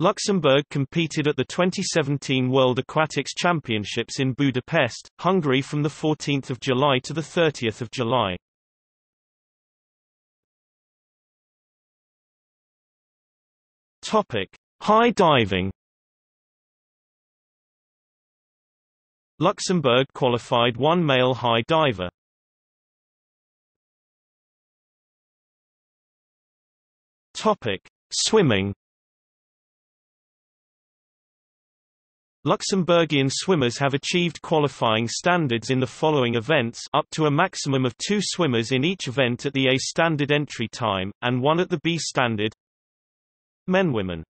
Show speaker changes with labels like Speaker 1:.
Speaker 1: Luxembourg competed at the 2017 World Aquatics Championships in Budapest, Hungary from 14 July to 30 July. High diving. Luxembourg qualified one male high diver. Swimming. Luxembourgian swimmers have achieved qualifying standards in the following events, up to a maximum of 2 swimmers in each event at the A standard entry time, and 1 at the B standard. Men-Women